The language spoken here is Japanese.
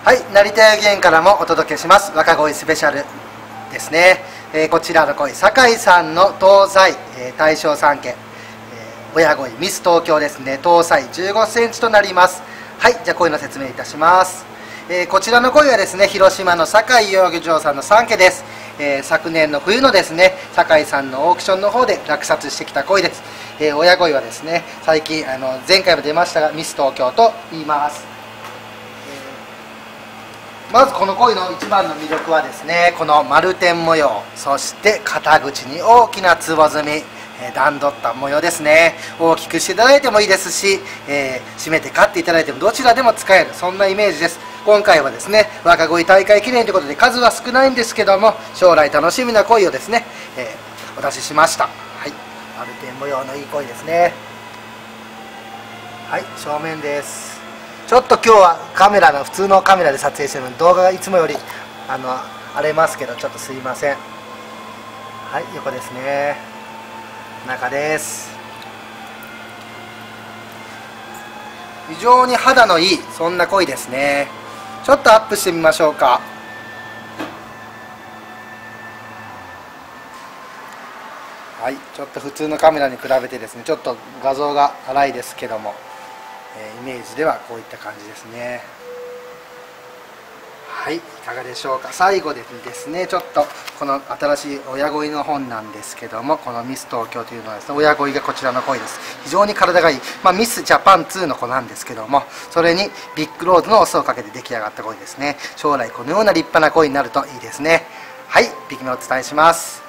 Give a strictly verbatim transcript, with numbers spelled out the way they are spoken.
はい、成田園からもお届けします若鯉スペシャルですね、えー、こちらの鯉酒井さんの東西、えー、大正三家、えー、親鯉ミス東京ですね。東西じゅうごセンチとなります。はい、じゃあ鯉の説明いたします。えー、こちらの鯉はですね、広島の酒井養魚場さんの三家です。えー、昨年の冬のですね、酒井さんのオークションの方で落札してきた鯉です。えー、親鯉はですね、最近あの前回も出ましたがミス東京と言います。まずこの鯉の一番の魅力はですね、この丸点模様、そして肩口に大きなつぼ積み、えー、段取った模様ですね。大きくしていただいてもいいですし、えー、締めて買っていただいてもどちらでも使える、そんなイメージです。今回はですね、若鯉大会記念ということで数は少ないんですけども、将来楽しみな鯉をですね、えー、お出ししました。はい、丸点模様のいい鯉ですね。はい、正面です。ちょっと今日はカメラの普通のカメラで撮影してるので動画がいつもよりあの荒れますけど、ちょっとすいません。はい、横ですね。中です。非常に肌のいいそんな鯉ですね。ちょっとアップしてみましょうか。はい、ちょっと普通のカメラに比べてですね、ちょっと画像が荒いですけども、えー、イメージではこういった感じですね。はい、いかがでしょうか。最後でですね、ちょっとこの新しい親鯉の本なんですけども、このミス東京というのはですね、親鯉がこちらの鯉です。非常に体がいい、まあ、ミスジャパンツーの子なんですけども、それにビッグローズのオスをかけて出来上がった鯉ですね。将来このような立派な鯉になるといいですね。はい、びきめお伝えします。